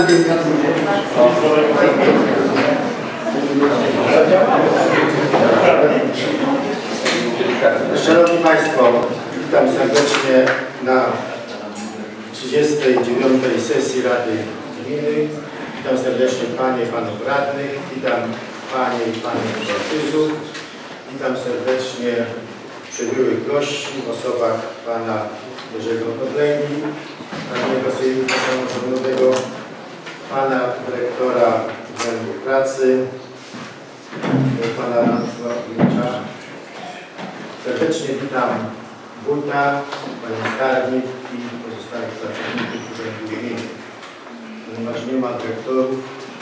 Szanowni Państwo, witam serdecznie na 39. sesji Rady Gminy. Witam serdecznie Panie i Panów Radnych, witam Panie i Panów Sołtysów, witam serdecznie przybyłych gości w osobach Pana Jerzego Podlęgi, Radnego Sejmiku Samorządowego, Pana Dyrektora Urzędu Pracy, Pana Wójta. Serdecznie witam Wójta, Panią Skarbnik i pozostałych pracowników Urzędu Gminy. Ponieważ nie ma dyrektorów,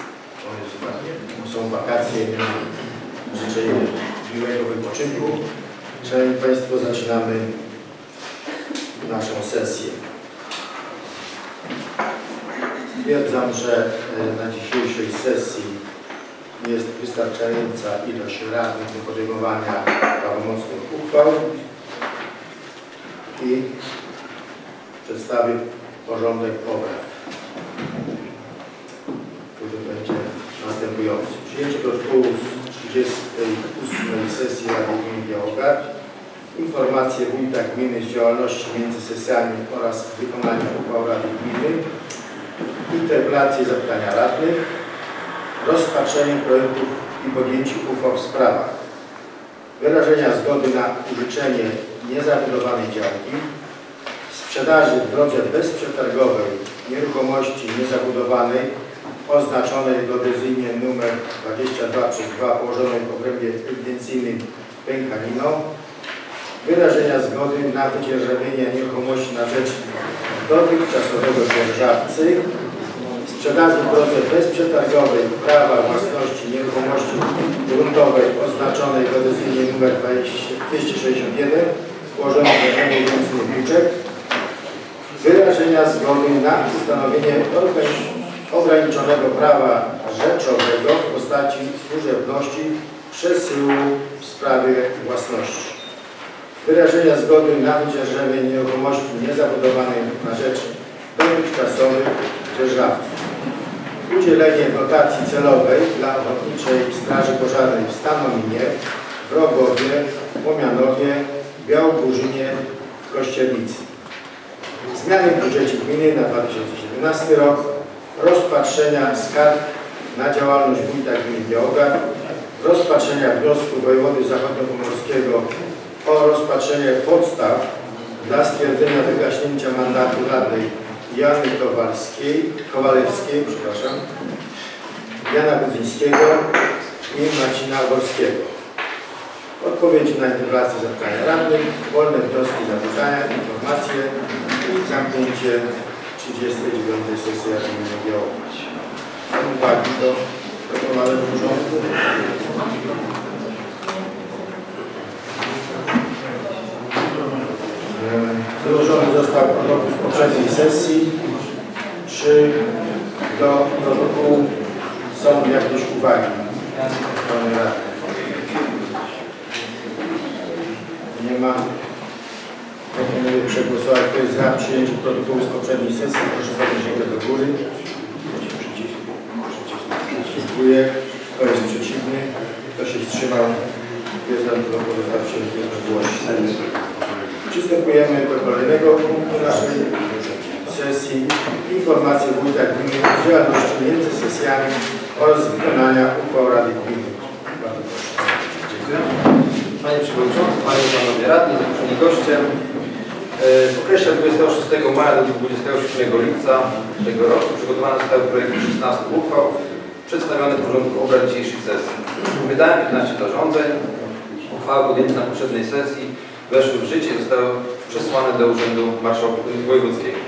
są wakacje, życzę im miłego wypoczynku. Szanowni Państwo, zaczynamy naszą sesję. Stwierdzam, że na dzisiejszej sesji jest wystarczająca ilość radnych do podejmowania prawomocnych uchwał i przedstawię porządek obrad, który będzie następujący. Przyjęcie protokołu z 38. sesji Rady Gminy Białogard, informacje wójta gminy z działalności między sesjami oraz wykonania uchwał Rady Gminy, interpelacje i zapytania radnych, rozpatrzenie projektów i podjęcie uchwał w sprawach wyrażenia zgody na użyczenie niezabudowanej działki, sprzedaży w drodze bezprzetargowej nieruchomości niezabudowanej oznaczonej geodezyjnie nr 22/2 położonej w obrębie ewidencyjnym Pękanino, wyrażenia zgody na wydzierżawienie nieruchomości na rzecz dotychczasowego dzierżawcy, sprzedaży w drodze bezprzetargowej prawa własności nieruchomości gruntowej oznaczonej geodezyjnie nr 261 położonej w obrębie ewidencyjnym Buczek, wyrażenia zgody na ustanowienie ograniczonego prawa rzeczowego w postaci służebności przesyłu w sprawie własności, wyrażenia zgody na wydzierżawienie nieruchomości niezabudowanej na rzecz dotychczasowych dzierżawców, udzielenie dotacji celowej dla Ochotniczej Straży Pożarnej w Stanominie, w Rogowie, Łomianowie, Białogórzynie, w Kościelnicy. Zmiany w budżecie gminy na 2017 rok, rozpatrzenia skarg na działalność wójta gminy Białogard, rozpatrzenia wniosku wojewody zachodniopomorskiego o rozpatrzenie podstaw dla stwierdzenia wygaśnięcia mandatu radnej Jany Kowalewskiej, Jana Budzyńskiego i Marcina Wolskiego. Odpowiedzi na interpelacje, zapytania radnych, wolne wnioski, zapytania, informacje i zamknięcie 39. sesji Rady Gminy Białogard. Mam uwagi do proponowanego porządku. Złożony został protokół z poprzedniej sesji. Czy do protokołu są jakieś uwagi? Nie ma. Proponuję przegłosować. Kto jest za przyjęciem protokołu z poprzedniej sesji? Proszę podnieść rękę do góry. Dziękuję. Kto jest przeciwny? Kto się wstrzymał? Stwierdzam, protokół został przyjęty jednogłośnie. Przystępujemy do kolejnego punktu naszej sesji. Informacje wójta gminy o działalności między sesjami oraz wykonania uchwał Rady Gminy. Bardzo proszę. Dziękuję. Panie Przewodniczący, Panie i Panowie Radni, zaproszeni goście. W okresie 26 maja do 27 lipca tego roku przygotowane zostały projekty 16 uchwał przedstawione w porządku obrad dzisiejszej sesji. Wydałem 15 zarządzeń. Uchwały podjęte na poprzedniej sesji weszły w życie i zostały przesłane do Urzędu Wojewódzkiego.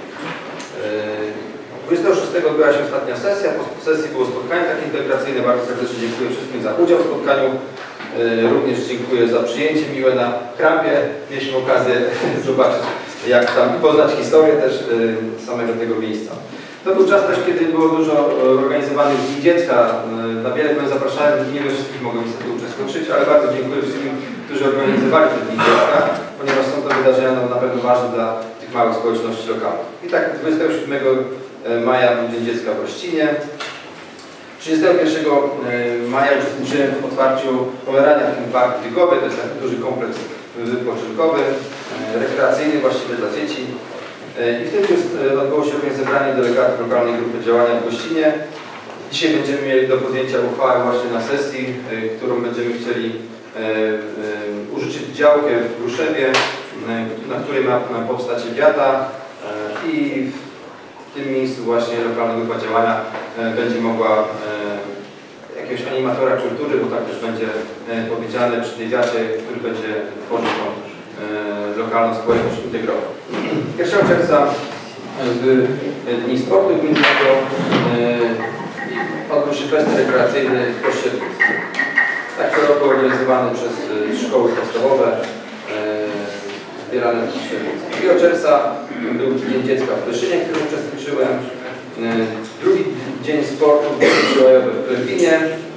26 odbyła się ostatnia sesja. Po sesji było spotkanie takie integracyjne. Bardzo serdecznie dziękuję wszystkim za udział w spotkaniu. Również dziękuję za przyjęcie miłe na krampie. Mieliśmy okazję zobaczyć, jak tam i poznać historię też samego tego miejsca. To był czas też, kiedy było dużo organizowanych dni dziecka. Na wiele byłem zapraszałem, nie wiem, wszystkich mogłem niestety uczestniczyć, ale bardzo dziękuję wszystkim, którzy organizowali te dni dziecka, ponieważ są to wydarzenia na pewno ważne dla tych małych społeczności lokalnych. I tak 27 maja był Dzień Dziecka w Rościnie. 31 maja uczestniczyłem w otwarciu Pomerania Theme Park w Tygowie. To jest taki duży kompleks wypoczynkowy, rekreacyjny właściwie dla dzieci. I w tym odbyło się również zebranie delegatów lokalnej grupy działania w Gościnie. Dzisiaj będziemy mieli do podjęcia uchwałę właśnie na sesji, którą będziemy chcieli użyczyć działkę w Ruszewie, na której ma powstać wiata i w tym miejscu właśnie lokalna grupa działania będzie mogła jakiegoś animatora kultury, bo tak też będzie powiedziane przy tej wiacie, który będzie tworzył tą lokalną społeczność integrowaną. 1 czerwca Dni Sportu Gminnego odbył się fest rekreacyjny w Kościelnicy. Tak co roku organizowany przez szkoły podstawowe zbierane w Kościelnicy. 2 czerwca był Dzień Dziecka w Pyszynie, w którym uczestniczyłem. Drugi Dzień Sportu w Klębinie.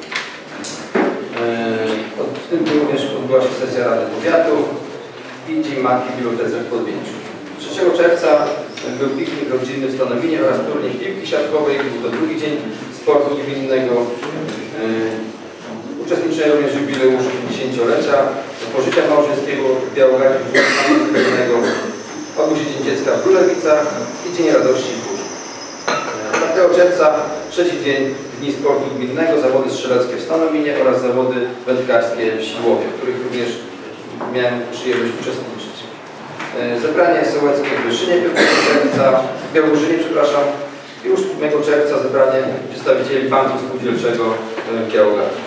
W tym dniu również odbyła się sesja Rady Powiatu i Dzień Matki w Bibliotece w Podwięciu. 3 czerwca był piknik rodzinny w Stanowinie oraz turniej piłki siatkowej. Był to drugi dzień sportu gminnego. Uczestniczyłem również w jubileuszu 50-lecia pożycia małżeńskiego w Białogardzie Gminnego. Odbył się Dzień Dziecka w Różewicach i Dzień Radości w Górze. 4 czerwca trzeci dzień Dni Sportu Gminnego, zawody strzeleckie w Stanowinie oraz zawody wędkarskie w Siłowie, w których również miałem przyjemność uczestniczyć. Zebranie sołeckie w Wyszynie 5 czerwca, w Białogórzynie, przepraszam, i już 8 czerwca zebranie przedstawicieli Banku Spółdzielczego w Białogardzie.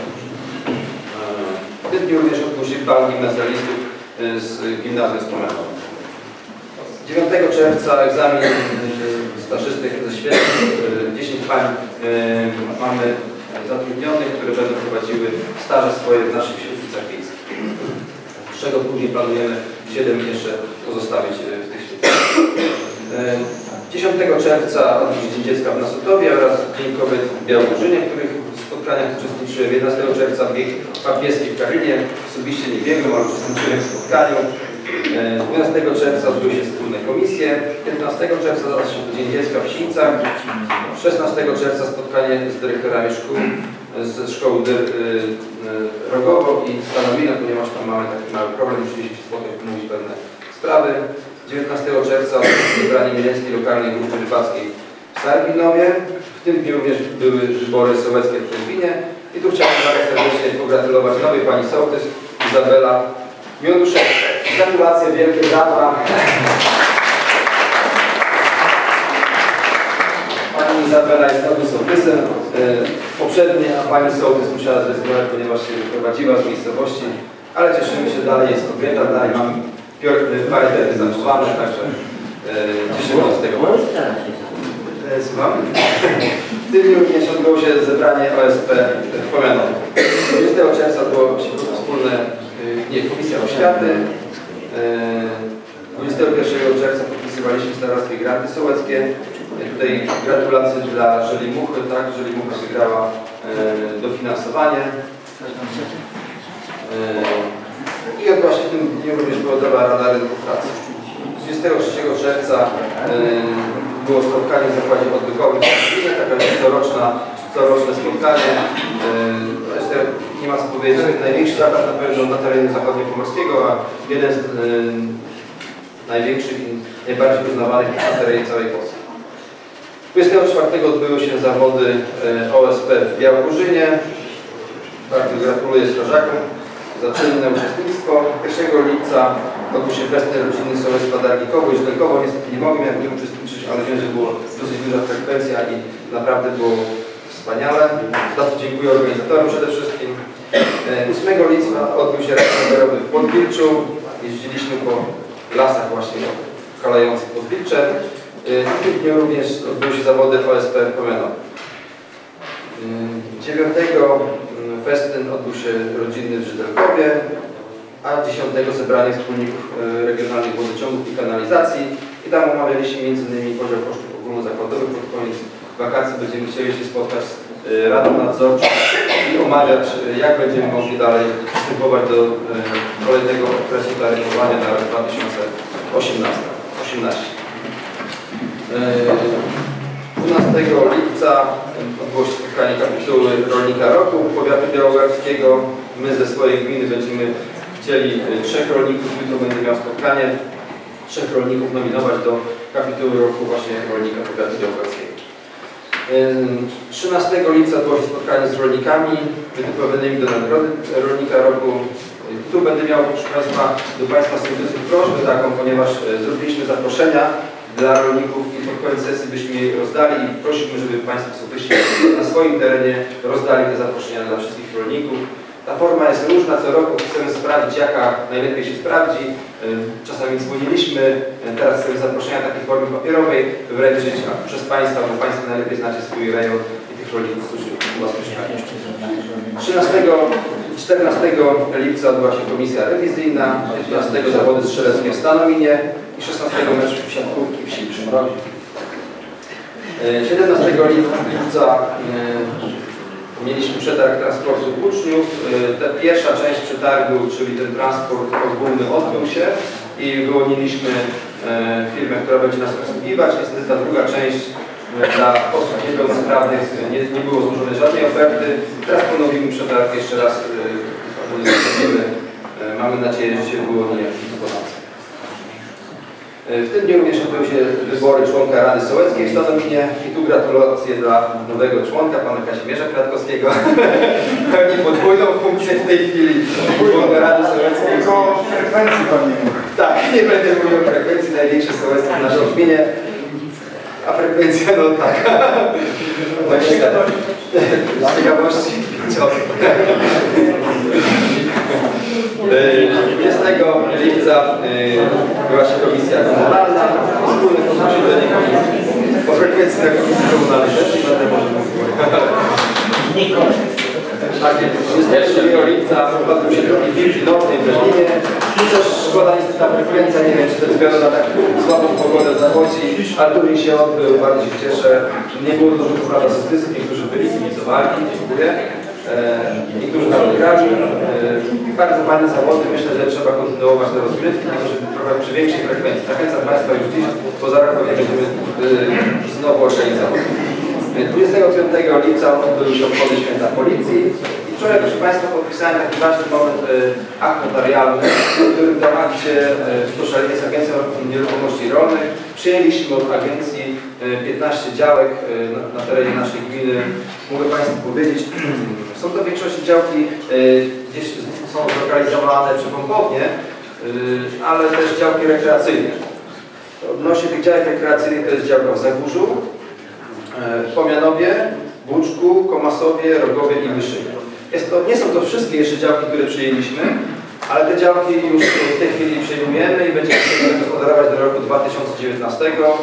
W tym dniu również odbył się bal gimnazjalistów z gimnazjum z Pomenowa. 9 czerwca egzamin stażystek ze świetnych. 10 pań mamy zatrudnionych, które będą prowadziły staże swoje w naszych świetlicach wiejskich. Z czego później planujemy 7 jeszcze pozostawić w tych świetlicach. 10 czerwca odbył się Dzień Dziecka w Nasutowie oraz Dzień Kobiet w Białogórzynie, w których spotkaniach uczestniczyłem. 11 czerwca bieg papieski w Karinie. Osobiście nie biegłem, ale uczestniczyłem w spotkaniu. 12 czerwca odbyły się wspólne komisje. 15 czerwca odbył się Dzień Dziecka w Sińcach. 16 czerwca spotkanie z dyrektorami szkół ze szkoły Rogowo i Stanowina, ponieważ tam mamy taki mały problem, musieliśmy się spotkać, mówić pewne sprawy. 19 czerwca zebranie Mieleckiej Lokalnej Grupy Rybackiej w Sarbinowie. W tym dniu również były wybory sołeckie w Klębinie. I tu chciałbym bardzo serdecznie pogratulować nowej pani sołtys Izabela Mioduszewska. Gratulacje, wielkie brawa. Pani Izabela jest nowym sołtysem. Poprzednie, a pani sołtys musiała zrezygnować, ponieważ się wyprowadziła z miejscowości. Ale cieszymy się, dalej jest kobieta, dalej mamy parytety zachowane, także cieszymy się z tego. Słucham? W tym dniu również odbyło się zebranie OSP w Pomenowie. 20 czerwca było się wspólne Komisja Oświaty. 21 czerwca podpisywaliśmy w starostwie granty sołeckie. Tutaj gratulacje dla Żelimuchy, tak? Żelimucha wygrała dofinansowanie. I odbyła się w tym dniu również Powiatowa Rada Rynku Pracy. 23 czerwca było spotkanie w zakładzie odwychowym w Szczecinie, takie coroczne spotkanie. Nie ma co powiedzieć, największy zakład na pewno na terenie zachodniopomorskiego, a jeden z największych i najbardziej uznawanych na terenie całej Polski. 24 odbyły się zawody OSP w Białogórzynie. Bardzo gratuluję strażakom za czynne uczestnictwo. 1 lipca odbył się festyn rodzinny Sołectwa Dargikowo i Żdelkowo. Niestety nie mogłem jak nie uczestniczyć, ale wiem, że była dosyć duża frekwencja i naprawdę było wspaniale. Za co dziękuję organizatorom przede wszystkim. 8 lipca odbył się rajd rowerowy w Podwilczu. Jeździliśmy po lasach właśnie kalających Podwilcze. W tym dniu również odbyły się zawody OSP w Pomenowie. 9 festyn odbył się rodzinny w Żdelkowie, a 10 zebranie wspólników regionalnych wodociągów i kanalizacji. I tam omawialiśmy m.in. podział kosztów ogólnozakładowych. Pod koniec wakacji będziemy chcieli się spotkać z Radą Nadzorczą i omawiać, jak będziemy mogli dalej przystępować do kolejnego okresu taryfowania na rok 2018. 12 lipca odbyło się spotkanie kapituły Rolnika Roku powiatu białogorskiego. My ze swojej gminy będziemy chcieli 3 rolników, jutro będzie miał spotkanie, 3 rolników nominować do kapituły roku właśnie Rolnika powiatu białogorskiego. 13 lipca odbyło się spotkanie z rolnikami wytypowanymi do nagrody Rolnika Roku. Tu będę miał, proszę Państwa, do Państwa sołtysów prośbę taką, ponieważ zrobiliśmy zaproszenia dla rolników i pod koniec sesji byśmy je rozdali i prosimy, żeby Państwo sołtysi na swoim terenie rozdali te zaproszenia dla wszystkich rolników. Ta forma jest różna, co roku chcemy sprawdzić, jaka najlepiej się sprawdzi. Czasami dzwoniliśmy, teraz chcemy zaproszenia takiej formy papierowej wręczyć przez Państwa, bo Państwo najlepiej znacie swój rejon i tych rolników, którzy u Was mieszkają. 14 lipca odbyła się komisja rewizyjna, 15 zawody strzeleckie w Stanominie i 16 mecz siatkówki w Silczy. 17 lipca mieliśmy przetarg transportu uczniów. Ta pierwsza część przetargu, czyli ten transport ogólny, odbył się i wyłoniliśmy firmę, która będzie nas obsługiwać. Niestety ta druga część dla osób niepełnosprawnych nie było złożone żadnej oferty. Teraz ponowimy przetarg jeszcze raz. Mamy nadzieję, że się wyłoni jakiś wykonawca. W tym dniu również odbyły się wybory członka Rady Sołeckiej w Stanominie i tu gratulacje dla nowego członka, pana Kazimierza Kratkowskiego. Pełni podwójną funkcję w tej chwili członka Rady Sołeckiej. Tylko frekwencji pan nie mówi. Tak, nie będę mówił o frekwencji, największe sołectwo w naszej gminie. A frekwencja, no tak. Z ciekawości 5 osób. 20 lipca była się komisja komunalna, wspólne posiedzenie komisji. O frekwencji na komisji komunalnej też nie będę może mówił. Tak, 22 lipca odbył się drugi wilki nocny w Berlinie. Chociaż szkoda niestety ta frekwencja, nie wiem czy ze względu na tak słabą pogodę zachodzi, ale turniej się odbył, bardzo się cieszę. Nie było dużo prawda sołtysów, niektórzy byli, kibicowali, dziękuję. Niektórzy nawet grali. Bardzo fajne zawody, myślę, że trzeba kontynuować te rozgrywki, żeby trochę przy większej frekwencji. Zachęcam Państwa już dziś, bo za rok będziemy znowu organizować. 25 lipca odbyły się obchody Święta Policji. I wczoraj, proszę Państwa, podpisałem taki ważny moment akt notarialny, w którym w akcie poszalenie z Agencją Nieruchomości Rolnych przyjęliśmy od agencji 15 działek na terenie naszej gminy. Mogę Państwu powiedzieć, są to w większości działki gdzieś są zlokalizowane przy Pompownie, ale też działki rekreacyjne. Odnośnie tych działek rekreacyjnych to jest działka w Zagórzu, w Pomianowie, Buczku, Komasowie, Rogowie i Wyszynie. Nie są to wszystkie jeszcze działki, które przyjęliśmy, ale te działki już w tej chwili przejmujemy i będziemy gospodarować do roku 2019.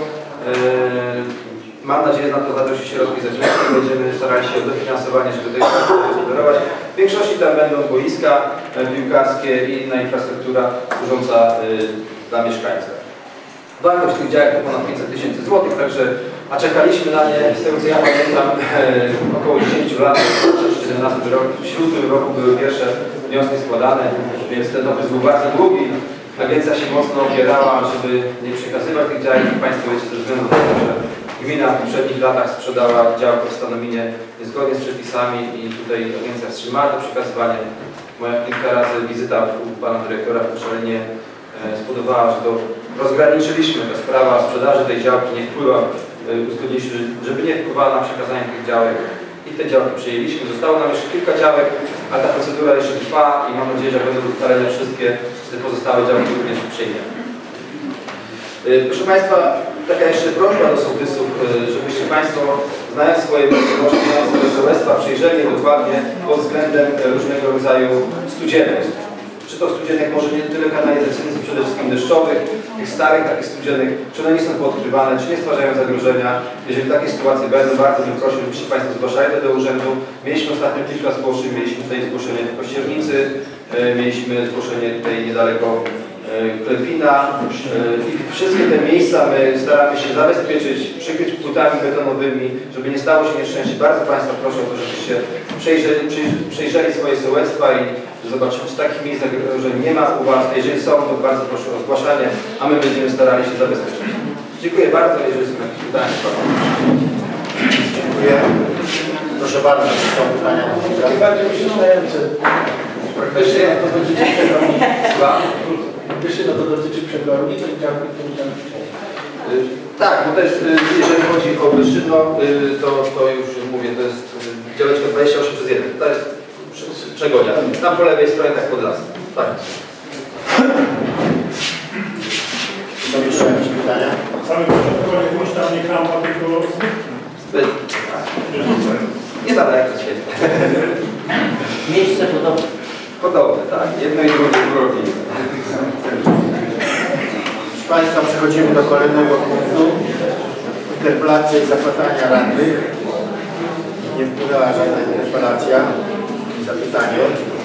Mam nadzieję, że na to znajdą się środki zewnętrzne. Będziemy starali się o dofinansowanie, żeby tej działki gospodarować. W większości tam będą boiska piłkarskie i inna infrastruktura służąca dla mieszkańców. Wartość tych działek to ponad 500 000 złotych, także, a czekaliśmy na nie, z tego co ja pamiętam, około 10 lat, 2017 rok, w 2007 roku były pierwsze wnioski składane, więc ten okres był bardzo długi. Agencja się mocno opierała, żeby nie przekazywać tych działek. Państwo wiecie, ze względu na to, że gmina w poprzednich latach sprzedała działkę w Stanominie niezgodnie z przepisami i tutaj agencja wstrzymała to przekazywanie. Moja kilka razy wizyta u pana dyrektora w Koszalinie spodobała, że to rozgraniczyliśmy, ta sprawa sprzedaży tej działki nie wpływa, uzgodniliśmy, żeby nie wpływała na przekazanie tych działek i te działki przejęliśmy. Zostało nam jeszcze kilka działek, a ta procedura jeszcze trwa i mam nadzieję, że będą ustalone wszystkie te pozostałe działki również przejmiemy. Proszę Państwa, taka jeszcze prośba do sołtysów, żebyście Państwo, znając swoje możliwości, znając swoje sołectwa, przyjrzeli dokładnie pod względem różnego rodzaju studzienek. Czy to studzienek może nie tyle kanalizacyjnych, przede wszystkim deszczowych, tych starych takich studzienek, czy one nie są poodkrywane, czy nie stwarzają zagrożenia. Jeżeli takie sytuacje będą, bardzo bym prosił, żebyście Państwo zgłaszali to do urzędu. Mieliśmy ostatnio kilka zgłoszeń, mieliśmy tutaj zgłoszenie w Kościernicy, mieliśmy zgłoszenie tutaj niedaleko Klepina i wszystkie te miejsca my staramy się zabezpieczyć, przykryć płytami betonowymi, żeby nie stało się nieszczęście. Bardzo Państwa proszę o to, żebyście przejrzeli swoje sołectwa i zobaczymy, czy takich miejsc zagrożeń nie ma u Was. Jeżeli są, to bardzo proszę o zgłaszanie, a my będziemy starali się zabezpieczyć. Dziękuję bardzo, jeżeli są jakieś pytania. Dziękuję. Proszę bardzo, czy są pytania? Najbardziej przyznające. Praktycznie To dotyczy przeglądni. Słucham? To dotyczy przeglądni, to chciałbym Tak, bo też jeżeli chodzi o Wyżynno, to już mówię, to jest działeczka 28/1. To jest Przegonia. Tam po lewej stronie, tak pod lasem. Tak. Są jeszcze jakieś pytania? Same początkowo jakąś tam nie krampa, tylko Niedaleko świetnie. Miejsce podobne. Podobne, tak. Jedno i drugie równie. Proszę Państwa, przechodzimy do kolejnego punktu. Interpelacja i zapytania radnych. Nie wpłynęła żadna interpelacja. Zapytanie.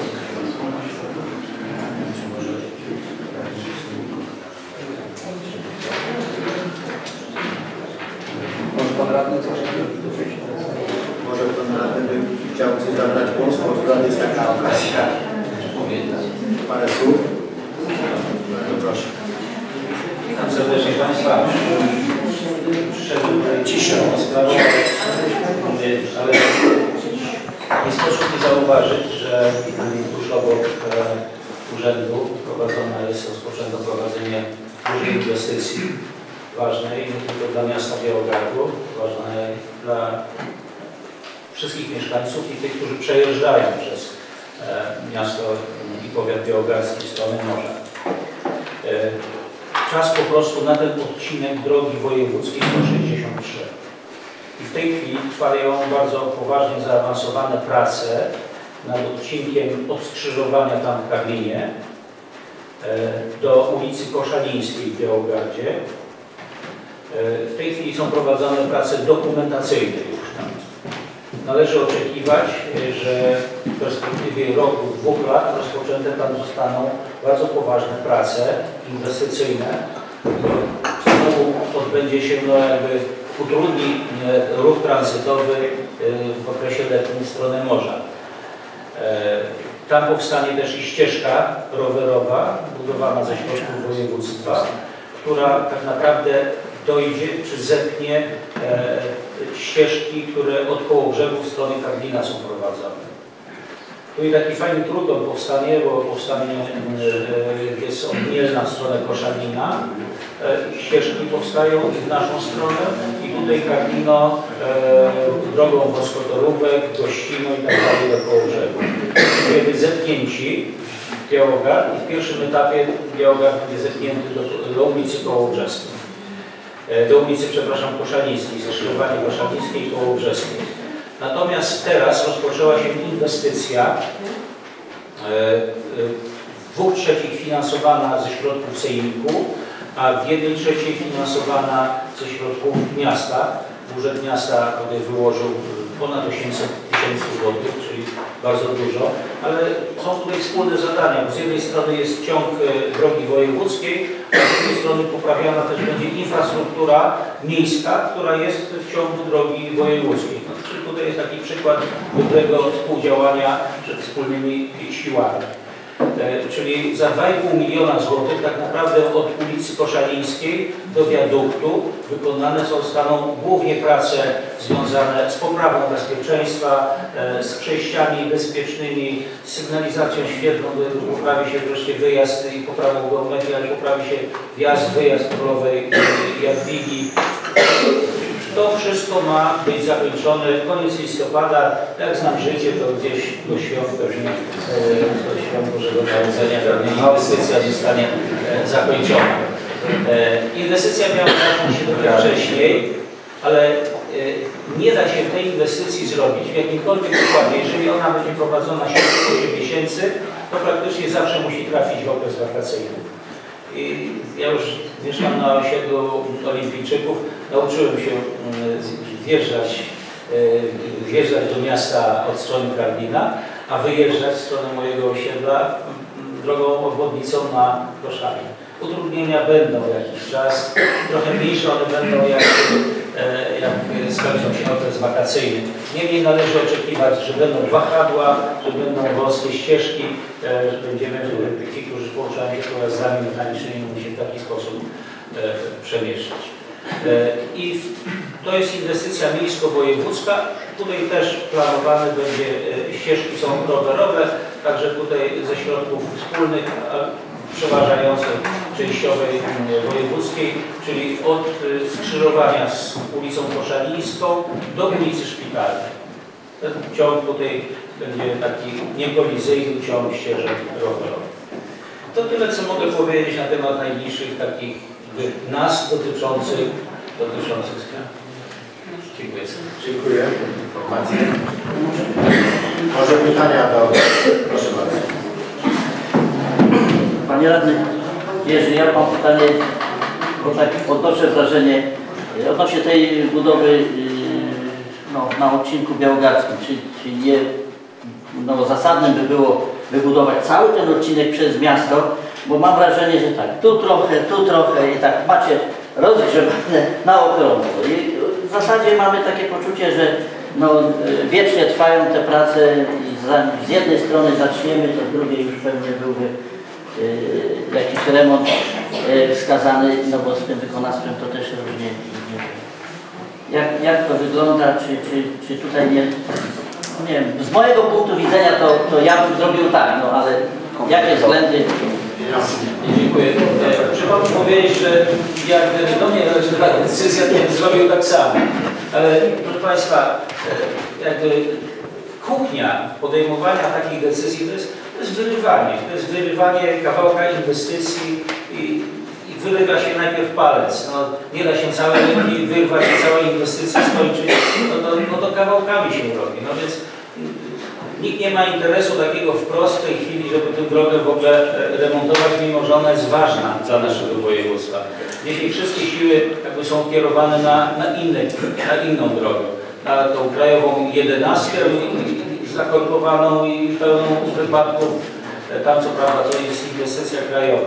Może pan radny coś Może pan radny by chciał coś zabrać głos, może jest taka okazja. Parę słów. Bardzo proszę. Witam serdecznie Państwa. Przyszedłem ciszę sprawą, ale nie sposób nie zauważyć, że tuż obok urzędu rozpoczęto prowadzenie dużej inwestycji ważnej nie tylko dla miasta Białogard, ważnej dla wszystkich mieszkańców i tych, którzy przejeżdżają przez miasto i powiat białogardzki w stronę morza. Czas po prostu na ten odcinek drogi wojewódzkiej 163. I w tej chwili trwają bardzo poważnie zaawansowane prace nad odcinkiem od skrzyżowania tam w Karlinie do ulicy Koszalińskiej w Białogardzie. W tej chwili są prowadzone prace dokumentacyjne już tam. Należy oczekiwać, że w perspektywie roku, 2 lat rozpoczęte tam zostaną bardzo poważne prace inwestycyjne. Znowu odbędzie się, jakby utrudni ruch tranzytowy w okresie letnim w stronę morza. Tam powstanie też i ścieżka rowerowa budowana ze środków województwa, która tak naprawdę dojdzie czy zepnie ścieżki, które od Kołobrzegu w stronę Karlina są prowadzone. Tu i taki fajny trójkąt powstanie, bo powstanie jest od Mielna w stronę Koszalina. Ścieżki powstają w naszą stronę i tutaj Karlino drogą Woskotorówek, Gościno i tak dalej do Kołobrzegu. Będziemy zepchnięci Białogard i w pierwszym etapie Białogard będzie zepchnięty do ulicy Kołobrzeskiej. Do ulicy, przepraszam, Koszalińskiej, skrzyżowanie Koszalińskiej i Kołobrzeskiej. Natomiast teraz rozpoczęła się inwestycja w 2/3 finansowana ze środków Sejmiku, a w 1/3 finansowana ze środków miasta. Budżet miasta wyłożył ponad 800 000 złotych, czyli bardzo dużo, ale są tutaj wspólne zadania, bo z jednej strony jest ciąg drogi wojewódzkiej, a z drugiej strony poprawiana też będzie infrastruktura miejska, która jest w ciągu drogi wojewódzkiej. No, czyli tutaj jest taki przykład dobrego współdziałania wspólnymi siłami. Czyli za 2,5 miliona złotych tak naprawdę od ulicy Koszalińskiej do wiaduktu wykonane zostaną głównie prace związane z poprawą bezpieczeństwa, z przejściami bezpiecznymi, z sygnalizacją świetlną, poprawi się wreszcie wyjazd i poprawą geometrii, ale poprawi się wjazd, wyjazd królowej Jadwigi. To wszystko ma być zakończone koniec listopada. Jak znam życie, to gdzieś do świąt pewnie do świąt Bożego Narodzenia inwestycja zostanie zakończona. Inwestycja miała zacząć się dopiero wcześniej, ale nie da się w tej inwestycji zrobić w jakimkolwiek układzie. Jeżeli ona będzie prowadzona 7-8 miesięcy, to praktycznie zawsze musi trafić w okres wakacyjny. I ja już mieszkam na osiedlu Olimpijczyków, nauczyłem się wjeżdżać do miasta od strony Karlina, a wyjeżdżać w stronę mojego osiedla drogą obwodnicą na Koszalin. Utrudnienia będą jakiś czas, trochę mniejsze one będą jak skończą się okres wakacyjny. Niemniej należy oczekiwać, że będą wahadła, że będą wąskie ścieżki, że będziemy, ci, którzy poruszają się pojazdami mechanicznymi, mogli się w taki sposób przemieszczać. I to jest inwestycja miejsko-wojewódzka. Tutaj też planowane będzie, ścieżki są rowerowe, także tutaj ze środków wspólnych, przeważającej częściowej wojewódzkiej, czyli od skrzyżowania z ulicą Koszalińską do ulicy Szpitalnej. Ten ciąg tutaj będzie taki niekolizyjny ciąg ścieżek rowerowych. To tyle, co mogę powiedzieć na temat najbliższych takich nas dotyczących zmian. Dziękuję. Dziękuję. Informacje. Może pytania do... Proszę bardzo. Panie Radny, jeżeli ja mam pytanie, bo tak odnoszę wrażenie odnośnie tej budowy na odcinku białogackim, czy nie zasadnym by było wybudować cały ten odcinek przez miasto, bo mam wrażenie, że tak, tu trochę i tak macie rozgrzewane na okrągło. I w zasadzie mamy takie poczucie, że wiecznie trwają te prace i z jednej strony zaczniemy, to z drugiej już pewnie byłby jakiś remont wskazany, bo z tym wykonawstwem to też różnie. Jak to wygląda, czy tutaj nie wiem, z mojego punktu widzenia to ja bym zrobił tak, ale jakie względy? Dziękuję. Trzeba powiedzieć, że jak do mnie należy taka decyzja, to bym zrobił tak samo. Ale proszę Państwa, jakby kuchnia podejmowania takich decyzji to jest wyrywanie kawałka inwestycji i wyrywa się najpierw palec. Nie da się całej ręki wyrwać i całej inwestycji skończyć, to kawałkami się robi. Więc nikt nie ma interesu takiego wprost w tej chwili, żeby tę drogę w ogóle remontować, mimo że ona jest ważna dla naszego województwa. Dzisiaj wszystkie siły jakby są kierowane na inną drogę. Na tą krajową 11, zakorkowaną i pełną wypadków. Tam co prawda to jest inwestycja krajowa.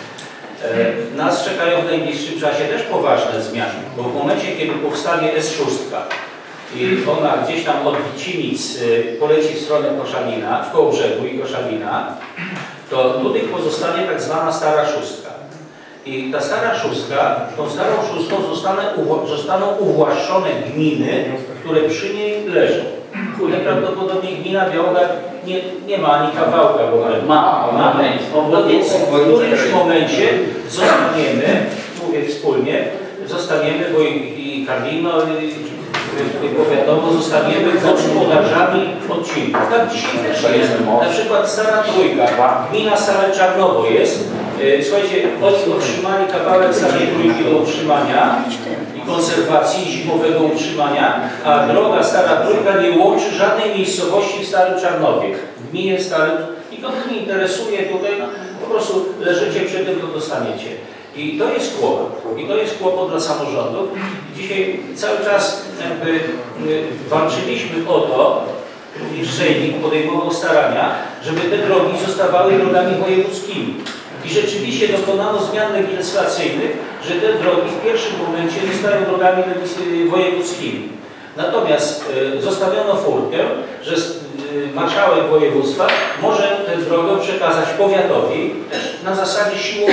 Nas czekają w najbliższym czasie też poważne zmiany, bo w momencie, kiedy powstanie S6 i ona gdzieś tam od Wicinic poleci w stronę Koszalina, w Kołbrzegu i Koszalina, to tutaj pozostanie tak zwana Stara Szóstka. I ta Stara Szóstka, tą Starą Szóstką zostaną uwłaszczone gminy, które przy niej leżą. Najprawdopodobniej gmina Białogard nie ma ani kawałka w ogóle. Ma. No więc w którymś momencie zostaniemy, mówię wspólnie, bo i Karlino, i powiatowo zostaniemy gospodarzami odcinków. Tak dzisiaj też jest. Na przykład Stara Trójka, gmina Stare Czarnowo jest. Słuchajcie, oni otrzymali kawałek Starej Trójki do utrzymania i konserwacji zimowego utrzymania, a droga Stara Trójka nie łączy żadnej miejscowości w Starym Czarnowie. W gminie Starym, nikogo nie interesuje tutaj, po prostu leżycie przy tym, to dostaniecie. I to jest kłopot. I to jest kłopot dla samorządów. Dzisiaj cały czas jakby walczyliśmy o to, również Sejmik podejmował starania, żeby te drogi zostawały drogami wojewódzkimi. I rzeczywiście dokonano zmian legislacyjnych, że te drogi w pierwszym momencie zostają drogami wojewódzkimi. Natomiast zostawiono furtkę, że marszałek województwa może tę drogę przekazać powiatowi też na zasadzie siłowej.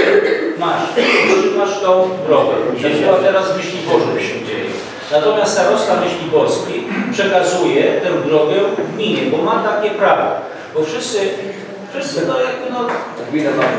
Masz tą drogę. To teraz w Myśliborzu się dzieje. Natomiast starosta Myśliborski przekazuje tę drogę gminie, bo ma takie prawo. Bo wszyscy to jakby gmina ma.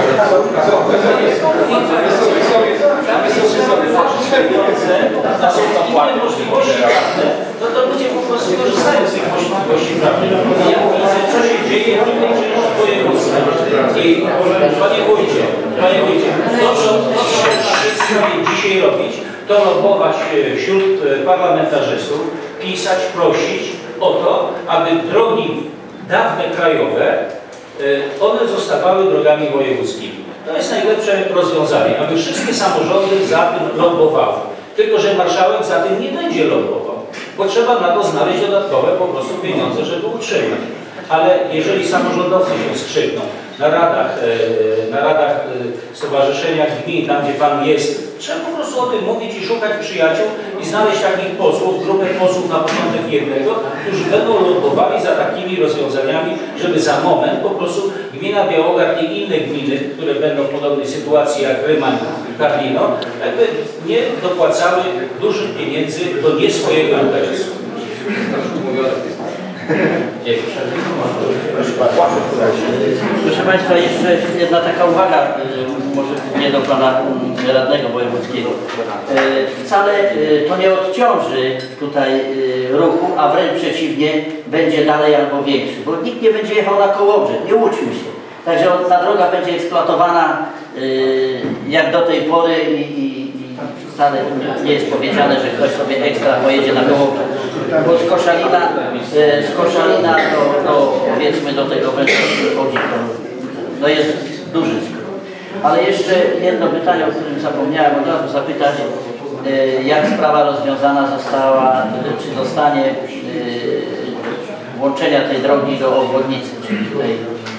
Są inne możliwości prawne, to ludzie po prostu korzystają z tych możliwości prawnych. Ja widzę, co się dzieje w tej części województwa. I Panie Wójcie, to co chcemy dzisiaj robić, to lobować wśród parlamentarzystów, pisać, prosić o to, aby drogi dawne krajowe, one zostawały drogami wojewódzkimi. To jest najlepsze rozwiązanie, aby wszystkie samorządy za tym lobowały. Tylko że marszałek za tym nie będzie lobował, bo trzeba na to znaleźć dodatkowe po prostu pieniądze, żeby utrzymać. Ale jeżeli samorządowcy się skrzykną, naradach stowarzyszenia gmin, tam gdzie Pan jest, trzeba po prostu o tym mówić i szukać przyjaciół i znaleźć takich posłów, grupę posłów na początek jednego, którzy będą lobbowali za takimi rozwiązaniami, żeby za moment po prostu gmina Białogard i inne gminy, które będą w podobnej sytuacji jak Rymań, Karlino, jakby nie dopłacały dużych pieniędzy do nie swojego interesu. Proszę Państwa, jeszcze jedna taka uwaga, może nie do Pana Radnego Wojewódzkiego. Wcale to nie odciąży tutaj ruchu, a wręcz przeciwnie, będzie dalej albo większy, bo nikt nie będzie jechał na Kołobrzeg, nie łudźmy się. Także ta droga będzie eksploatowana jak do tej pory i wcale nie jest powiedziane, że ktoś sobie ekstra pojedzie na Kołobrzeg. Bo z Koszalina do powiedzmy do tego Węgrzech chodzi, to jest duży skrót. Ale jeszcze jedno pytanie, o którym zapomniałem od razu zapytać, jak sprawa rozwiązana została, czy zostanie włączenia tej drogi do obwodnicy, czyli tutaj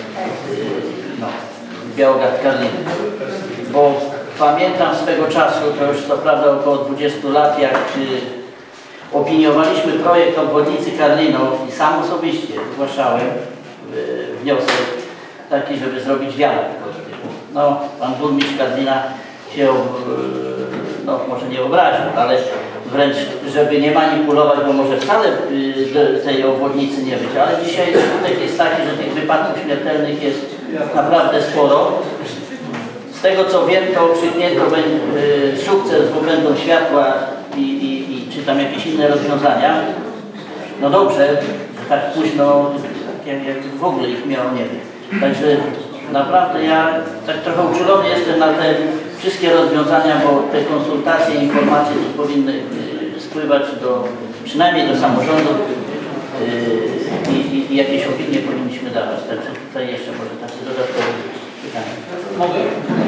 Białogard-Karlin. Bo pamiętam swego czasu, to już co prawda około 20 lat, jak opiniowaliśmy projekt obwodnicy Karlinów i sam osobiście zgłaszałem wniosek taki, żeby zrobić wiadukt. No, pan burmistrz Karlina się, no może nie obraził, ale wręcz, żeby nie manipulować, bo może wcale tej obwodnicy nie być, ale dzisiaj skutek jest taki, że tych wypadków śmiertelnych jest naprawdę sporo. Z tego co wiem, to przyknięto sukces w będą światła czy tam jakieś inne rozwiązania. No dobrze, tak późno, jak w ogóle ich miało nie być. Także naprawdę ja tak trochę uczulony jestem na te wszystkie rozwiązania, bo te konsultacje, informacje powinny spływać przynajmniej do samorządu i jakieś opinie powinniśmy dawać. Także tutaj jeszcze może takie dodatkowe pytania. Mogę?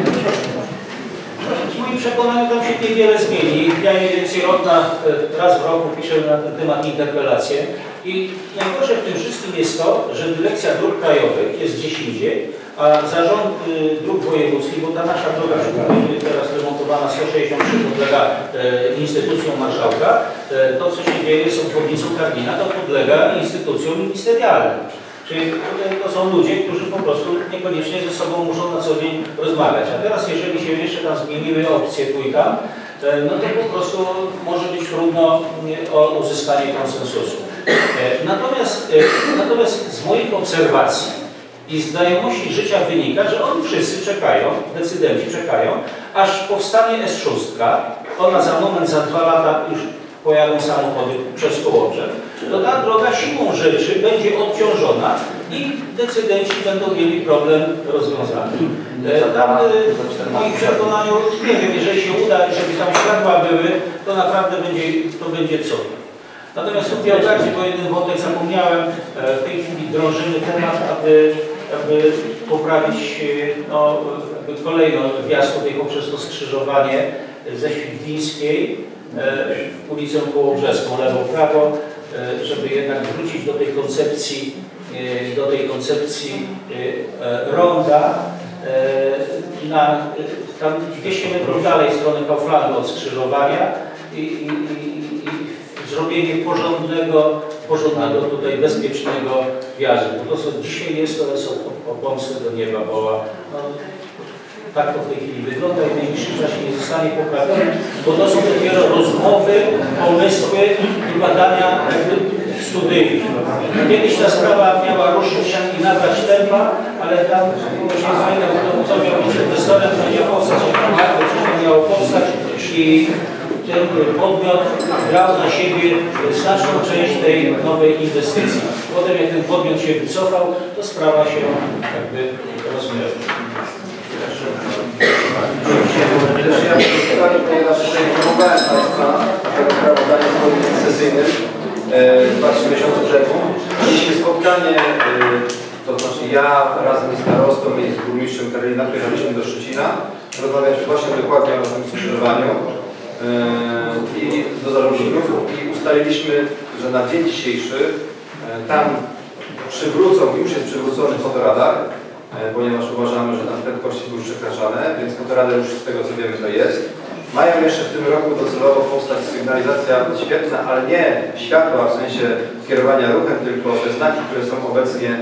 W moim przekonaniu tam się niewiele zmieni. Ja mniej więcej raz w roku piszę na ten temat interpelację i najgorsze w tym wszystkim jest to, że dyrekcja dróg krajowych jest gdzieś indziej, a zarząd dróg wojewódzkich, bo ta nasza droga teraz remontowana 163 podlega instytucjom marszałka, to co się dzieje z obwodnicą Karlina, to podlega instytucjom ministerialnym. Czyli to są ludzie, którzy po prostu niekoniecznie ze sobą muszą na co dzień rozmawiać. A teraz jeżeli się jeszcze tam zmieniły opcje tu i tam, no to po prostu może być trudno o uzyskanie konsensusu. Natomiast z moich obserwacji i znajomości życia wynika, że oni wszyscy czekają, decydenci czekają, aż powstanie S6. Ona za moment, za 2 lata już pojadą samochody przez Kołobrzeg, to ta droga siłą rzeczy będzie odciążona i decydenci będą mieli problem rozwiązany. Tam w moim przekonaniu, nie wiem, jeżeli się uda, żeby tam światła były, to naprawdę będzie cudowne. Natomiast w Białgardzie, bo jeden wątek zapomniałem, w tej chwili drążymy temat, aby poprawić kolejno wjazd tutaj poprzez to skrzyżowanie ze Świdwińskiej ulicą Kołobrzeską, lewo-prawo, żeby jednak wrócić do tej koncepcji ronda tam 200 metrów dalej w stronę Kauflandu od skrzyżowania i zrobienie porządnego tutaj bezpiecznego wjazdu. Bo to co dzisiaj jest, to są pomsty do nieba, bo tak to w tej chwili wygląda i w najbliższym czasie nie zostanie poprawione, bo to są dopiero rozmowy, pomysły i badania studyjne. Kiedyś ta sprawa miała ruszyć i nabrać tempa, ale tam się zmieniał, to miał być inwestorem, to nie powstać, to miało powstać i ten podmiot brał na siebie znaczną część tej nowej inwestycji. Potem jak ten podmiot się wycofał, to sprawa się jakby rozmyła. Ja w spotkaniu, ponieważ informowałem Państwa tego sprawozdania sesyjnym w 2000 brzegu. Dzisiaj spotkanie, to znaczy ja razem z starostą i z burmistrzem Karlina pojechaliśmy do Szczecina, rozmawialiśmy właśnie dokładnie o tym skrzyżowaniu i do zarządów i ustaliliśmy, że na dzień dzisiejszy tam już jest przywrócony fotoradar ponieważ uważamy, że tam prędkości były przekraczane, więc motorada już z tego co wiemy to jest. Mają jeszcze w tym roku docelowo powstać sygnalizacja świetlna, ale nie światła w sensie kierowania ruchem, tylko te znaki, które są obecnie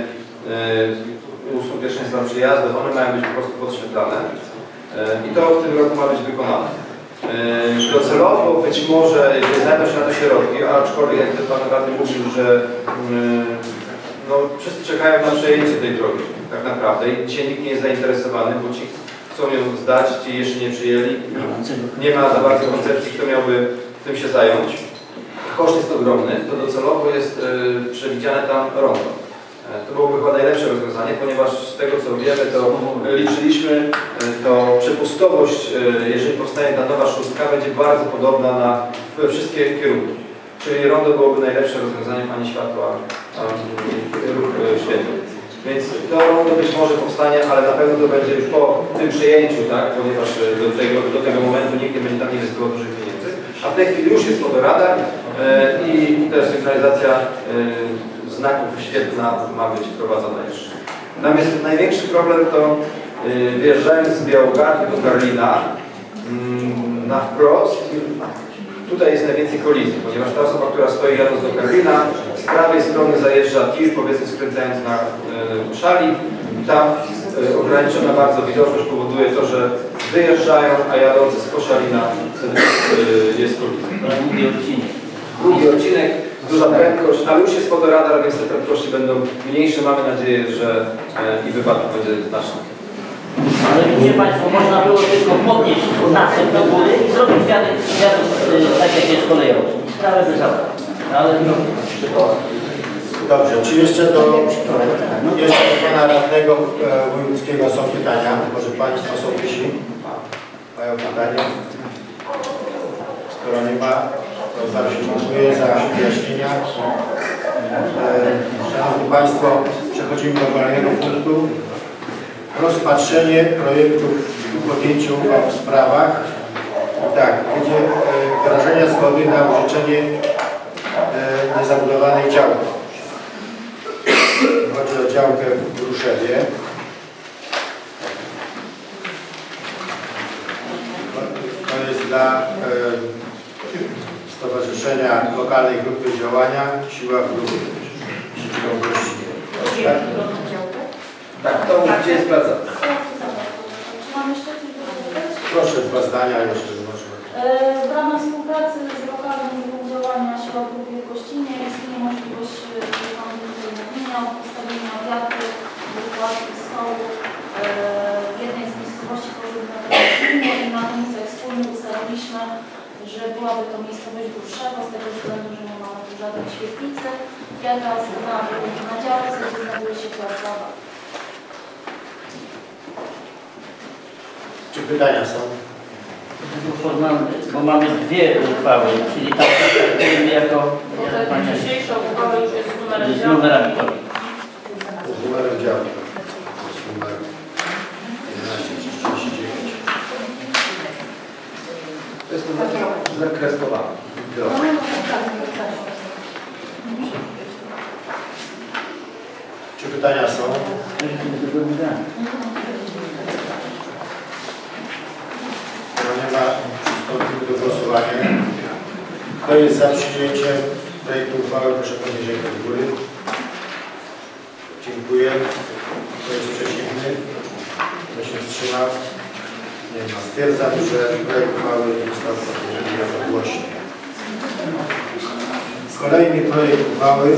u pierwszeństwa przejazdów, one mają być po prostu podświetlane. I to w tym roku ma być wykonane. Docelowo być może, jeżeli znajdą się na to środki, aczkolwiek jak pan radny mówił, że no, wszyscy czekają na przejęcie tej drogi tak naprawdę i dzisiaj nikt nie jest zainteresowany, bo ci chcą ją zdać, ci jeszcze nie przyjęli. Nie ma za bardzo koncepcji, kto miałby tym się zająć. Koszt jest ogromny, to docelowo jest przewidziane tam rondo. To byłoby chyba najlepsze rozwiązanie, ponieważ z tego co wiemy, to liczyliśmy, to przepustowość, jeżeli powstanie ta nowa szóstka, będzie bardzo podobna na wszystkie kierunki. Czyli rondo byłoby najlepsze rozwiązanie, a nie światła, a ruch świetny. Więc to rondo być może powstanie, ale na pewno to będzie już po tym przejęciu, tak? Ponieważ do tego momentu nikt nie będzie tam inwestował dużych pieniędzy. A w tej chwili już jest fotoradar i też sygnalizacja znaków świetlna ma być wprowadzona już. Tam jest największy problem, to wjeżdżając z Białogardu do Karlina na wprost, tutaj jest najwięcej kolizji, ponieważ ta osoba, która stoi jadąc do Karlina, z prawej strony zajeżdża tir, powiedzmy skręcając na szali. Tam ograniczona bardzo widoczność powoduje to, że wyjeżdżają, a jadący z Koszalina jest kolizja. Długi odcinek, duża prędkość, ale już jest fotoradar, więc te prędkości będą mniejsze. Mamy nadzieję, że i wypadek będzie znaczny. Ale widzicie Państwo, można było tylko podnieść nasyp do góry i zrobić wiadukt tak jak jest kolejowy. Sprawę by załatwić. Ale no, Dobrze, czy jeszcze do pana radnego wojewódzkiego są pytania? Może Państwo są wysi? Mają pytania? Skoro nie ma, to bardzo dziękuję za wyjaśnienia. Szanowni Państwo, przechodzimy do kolejnego punktu. Rozpatrzenie projektów i podjęcie uchwał w sprawach. Tak, będzie wyrażenia zgody na użyczenie niezabudowanej działki. Chodzi o działkę w Gruszewie. To jest dla Stowarzyszenia Lokalnej Grupy Działania Siła w Grupie. Tak, to gdzie jest praca? Proszę, dwa zdania jeszcze może. W ramach współpracy z lokalnym grupą działania Siła w Grupie w Gościnie istnieje możliwość wykonania postawienia wiatry, wykładki stołu w jednej z miejscowości Gościnie i na miejscach wspólnych ustaliliśmy, że byłaby to miejscowość Gruszewo z tego względu, że nie mamy tu żadnej świetlicy. Wiatra na działce, gdzie znajduje się placa. Czy pytania są? Bo mamy dwie uchwały, czyli tak traktujemy jako... Dzisiejsza uchwała już jest z numerami. Z numerem działki. Z numerem 1139. To jest zakreskowane. Czy pytania są? Nie ma, przystąpimy do głosowania. Kto jest za przyjęciem projektu uchwały, proszę podnieść rękę do góry. Dziękuję. Kto jest przeciwny? Kto się wstrzymał? Nie ma. Stwierdzam, że projekt uchwały został podniesiony jednogłośnie. Kolejny projekt uchwały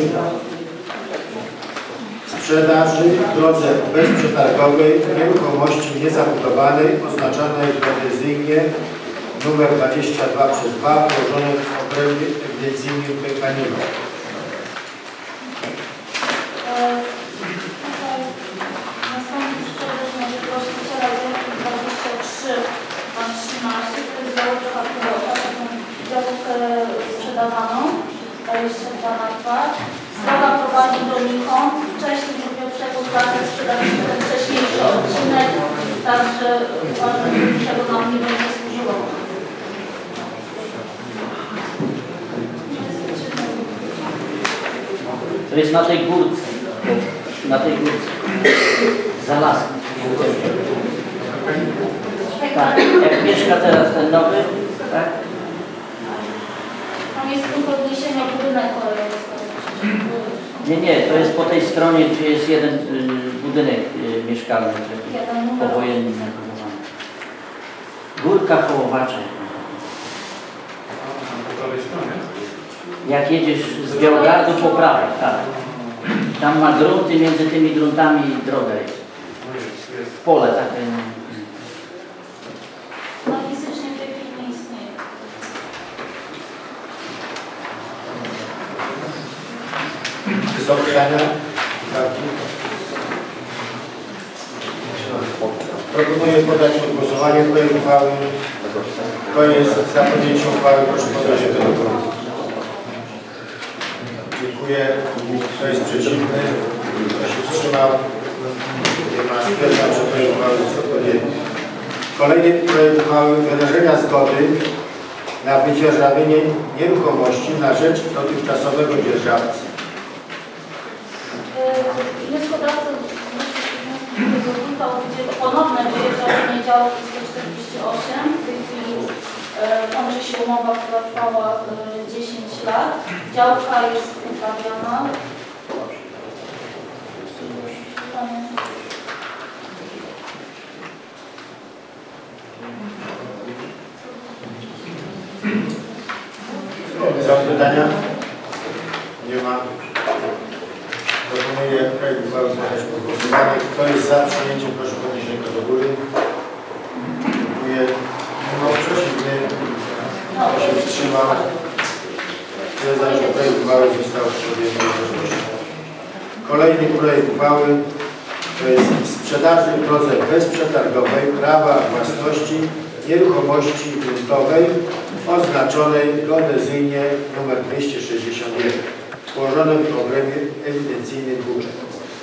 sprzedaży w drodze bezprzetargowej nieruchomości niezabudowanej oznaczonej geodezyjnie nr 22/2 położonej w obrębie ewidencyjnym Pękanina. Nastąpi sprzedaż na rzecz właściciela działki 23/13, to jest działka fakturowa, taką działkę sprzedawaną, 22/2. Droga prowadzi do Nikon. Wcześniej do pierwszego zdania sprzedaliśmy ten wcześniejszy odcinek, także uważam, że niczego nam nie będzie służyło. To jest na tej górce. Na tej górce. Za lasem. Tak, jak mieszka teraz ten nowy, tak? Tam jest punkt odniesienia budynek kolejny. Nie, to jest po tej stronie, gdzie jest jeden budynek mieszkalny, powojenny nazywany. Górka Hołowacza. Jak jedziesz z Białogardu po prawej, tak. Tam ma grunty, między tymi gruntami droga jest. W pole takie. No fizycznie w tej chwili nie istnieje. Czy są pytania? Proponuję podać pod głosowanie projekt uchwały. Kto jest za podjęciem uchwały, proszę podać się do głosu. Dziękuję. Kto jest przeciwny? Kto się wstrzymał? Nie ma. Stwierdzam, że projekt uchwały został podjęty. Kolejny projekt uchwały wyrażenia zgody na wydzierżawienie nieruchomości na rzecz dotychczasowego dzierżawcy. Wnioskodawca zwrócił ponowne wyjeżdżanie działki 148. W tej chwili kończy się umowa, która trwała 10 lat. Działka jest uprawiana. Są pytania? Nie ma. Proponuję projekt uchwały podać pod głosowanie. Kto jest za przyjęciem, proszę podnieść rękę do góry. Dziękuję. Kto przeciwny? Kto się wstrzymał? Stwierdzam, że projekt uchwały został podjęty jednogłośnie. Kolejny projekt uchwały to jest sprzedaży w drodze bezprzetargowej prawa własności nieruchomości gruntowej oznaczonej geodezyjnie nr 261 złożonym w programie ewidencyjnym budżet.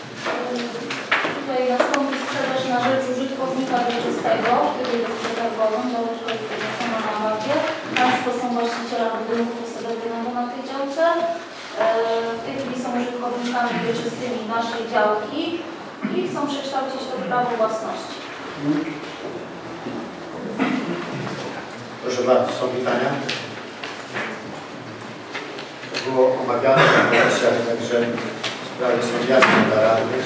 Tutaj nastąpi sprzedaż na rzecz użytkownika wieczystego, który jest przetargowym, zależy od zaznaczona na mapie. Państwo są właścicielami budynku posadowego na tej działce. W tej chwili są użytkownikami wieczystymi naszej działki i chcą przekształcić to w prawo własności. Proszę bardzo, są pytania? To było omawiane w komisjach, także sprawy są jasne dla radnych.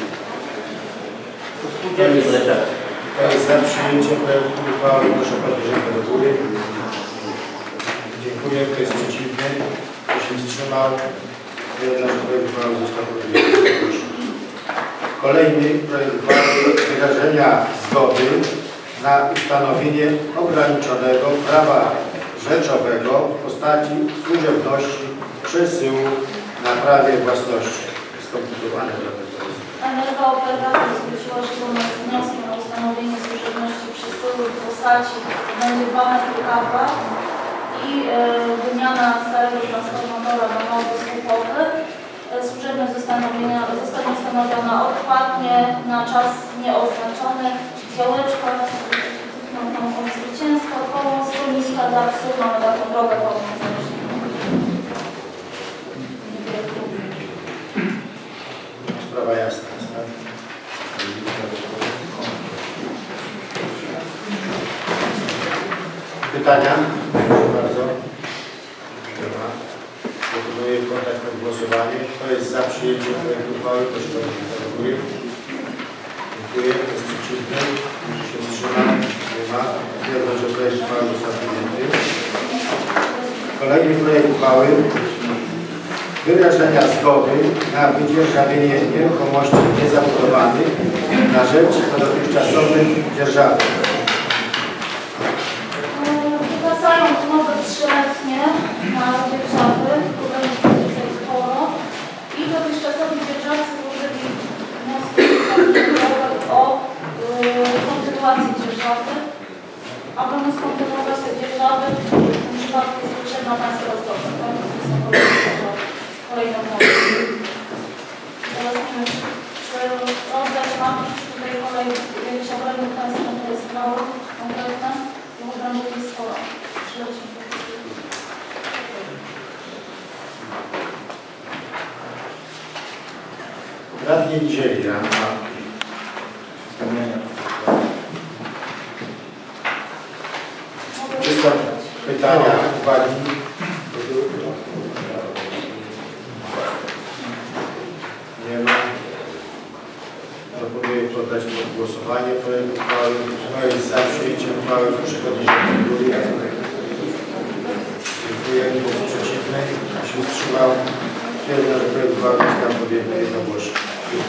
Kto jest za przyjęciem projektu uchwały, proszę podnieść rękę do góry. Dziękuję. Kto jest przeciwny? Kto się wstrzymał? Stwierdzam, że projekt uchwały został podjęty. Kolejny projekt uchwały wyrażenia zgody na ustanowienie ograniczonego prawa rzeczowego w postaci służebności przesyłu na prawie własności. Skomplikowane trochę to jest. Energa Operator zwróciła się do nas z wnioskiem o ustanowienie służebności przesyłu w postaci będzie 2 metry kapa i wymiana starego transformatora na nowy słupowy. Służebność zostanie ustanowiona odpłatnie na czas nieoznaczony. Działeczka, zwycięstwo, koło schroniska dla psów, mamy taką drogę pełną zamieszczenia. Sprawa jasna jest, tak? Pytania? Proszę bardzo. Proponuję poddać pod głosowanie. Kto jest za przyjęciem projektu uchwały, proszę podnieść rękę do góry. Dziękuję. Kto jest przeciwny? Kto się wstrzymał? Nie ma. Stwierdzam, że projekt uchwały został podjęty. Kolejny projekt uchwały wyrażenia zgody na wydzierżawienie nieruchomości niezabudowanych na rzecz dotychczasowych dzierżawców. Wykasają umowy 3-letnie na dzierżawy, które jest tutaj sporo i dotychczasowi dzierżawcy złożyli wniosek o kontynuację dzierżawy. Aby móc kontynuować te dzierżawy, w tym przypadku jest potrzebna państwa zgoda. Kolejną umowę. Teraz nie wiem, czy rozdać mapy, tutaj kolej, jakieś obrony państwa to jest mało konkretne, bo obrony jest sporo. Radni dzieli na Czy są pytania, uwagi? Nie ma. Proponuję poddać pod głosowanie projekt uchwały. Kto jest za przyjęciem uchwały, proszę podnieść rękę do góry. Dziękuję. Kto jest przeciwny? Kto się wstrzymał? Stwierdzam, że projekt uchwały został podjęty jednogłośnie.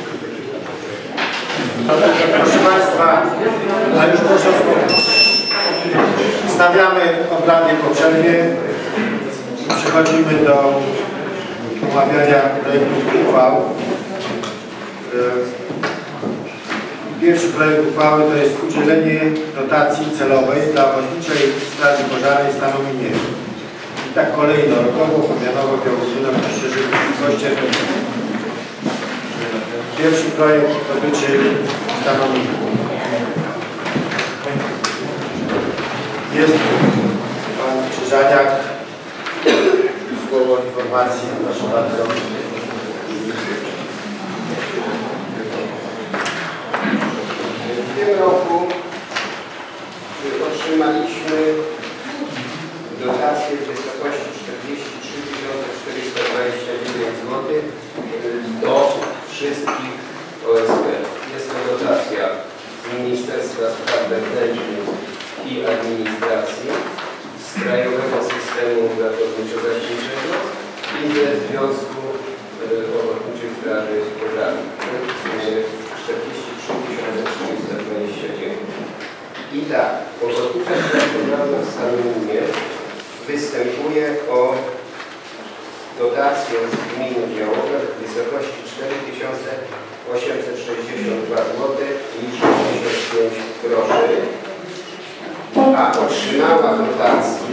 Proszę Państwa, a już proszę o spokój. Stawiamy obrady po przerwie. Przechodzimy do omawiania projektów uchwał. Pierwszy projekt uchwały to jest udzielenie dotacji celowej dla Ochotniczej Straży Pożarnej stanu Minierzy. I tak kolejno, rokowo, pomianowo, Białogórzyna, Kościerzyna. Pierwszy projekt dotyczy stanowiska. Jest Pan Krzyżaniak. Słowo informacji. Proszę bardzo. W tym roku otrzymaliśmy dotację w wysokości 43 429 zł do wszystkich OSP. Jest to dotacja z Ministerstwa Spraw Wewnętrznych i Administracji, z Krajowego Systemu Ratowniczo-Gaśniczego i ze Związku Ochotniczych Straży Pożarnych. 43 429. I tak, Ochotnicza Straż Pożarna w Stanowinie występuje o dotację z gminy Działowe w wysokości 4862 zł i 65 groszy, a otrzymała dotacji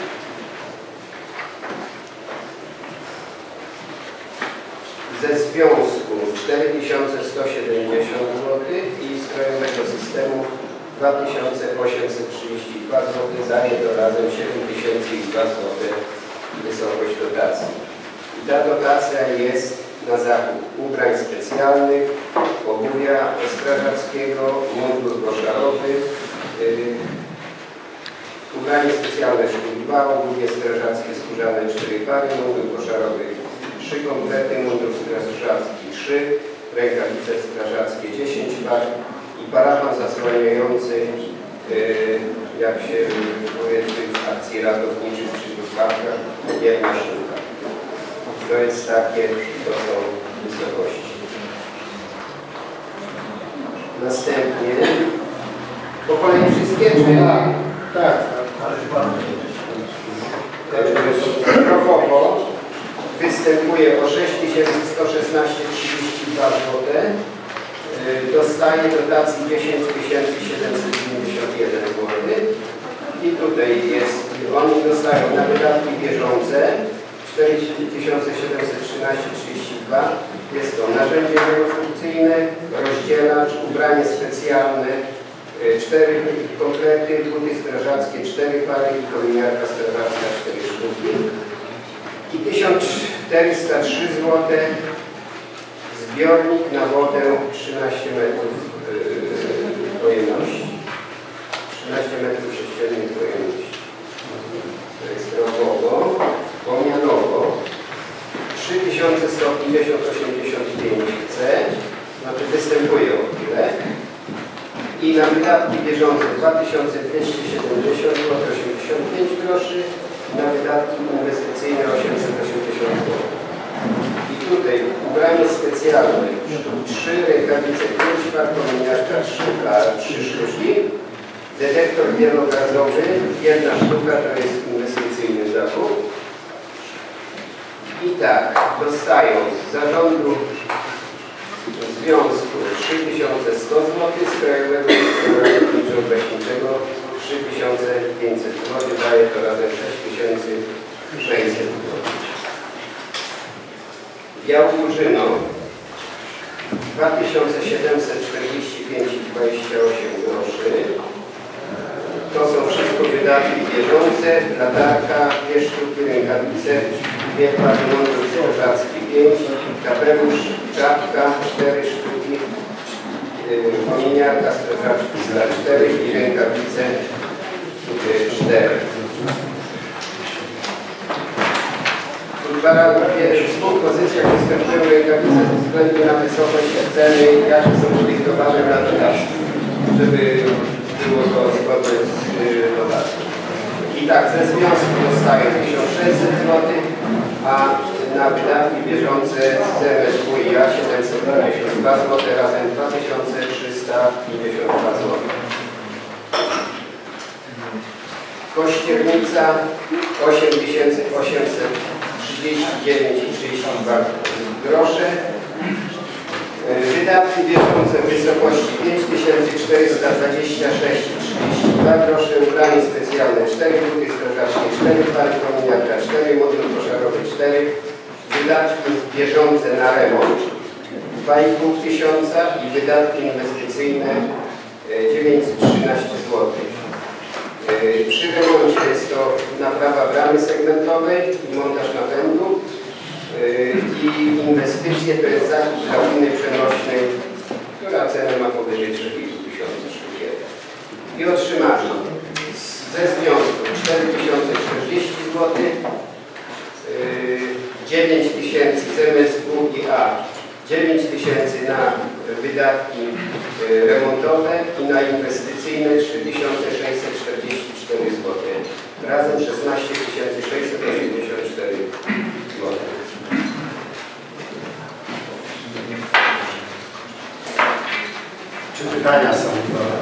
ze związku 4170 zł i z Krajowego Systemu 2832 zł, daje to razem 7002 zł wysokość dotacji. I ta dotacja jest na zakup ubrań specjalnych, obuwia strażackiego, mundur koszarowy, ubranie specjalne szkół 2, obuwie strażackie skórzane 4 pary, mundur koszarowy 3 komplety, mundur strażacki 3, rękawice strażackie 10 par i parawan zasłaniający, jak się powiedzmy w akcji ratowniczych czy w wypadkach, jedna sztuka. To jest takie, to są wysokości. Następnie, po kolei wszystkie, czy tak, rokowo występuje o 6116,32 zł, dostaje dotacji 10791 zł i tutaj jest, oni dostają na wydatki bieżące 4713,32, jest to narzędzie wielofunkcyjne, rozdzielacz, ubranie specjalne, 4 komplety, buty strażackie 4 pary i kominiarka strażacka 4 sztuki i 1403 zł zbiornik na wodę 13 metrów pojemności. 13 metrów sześciennych pojemności. To jest rokowo. Pomianowo 3150,85 chce, znaczy występuje o tyle. I na wydatki bieżące 2270 zł 85 groszy, na wydatki inwestycyjne 880 zł. I tutaj ubranie specjalne 3 rękawice 5 par, kominiarka 3 sztuki, detektor wielogazowy 1 sztuka, to jest inwestycyjny zakup. I tak, dostają z zarządu związku 3100 zł, z Krajowego Ratowniczo-Gaśniczego 3500 zł, daje to razem 6600 zł. Białogórzyno 2745,28 groszy. To są wszystko wydatki bieżące, latarka, 2 sztuki, rękawice, 2 pary mundur strażacki 5, kapelusz, czapka 4 sztuki, kominiarka strażacka 4 i rękawice 4. W dwóch pozycjach występują rękawice ze względu na wysokość ceny, jakie są podyktowane na dodatki, żeby było to zgodne z dodatkiem. I tak, ze związku dostaje 1600 zł, a na wydatki bieżące z MSW i A 752 zł, razem 2352 zł. Kościernica 8839,32 grosze. Wydatki bieżące w wysokości 5426,32 grosze. Ubranie specjalne 4 buty strażackie, 4 pary kominiarka, 4 moduł koszarowy 4. Wydatki bieżące na remont 2,5 tysiąca i wydatki inwestycyjne 913 zł. Przy remoncie jest to naprawa bramy segmentowej i montaż napędu i inwestycje to jest zakup drabiny przenośnej, która cenę ma powyżej 3,5 tysiąca sztukiego. I otrzymano ze związku 4040 zł, 9 tysięcy z MSW i A, 9 tysięcy na wydatki remontowe i na inwestycyjne 3644 zł. Razem 16 684 zł. Czy pytania są?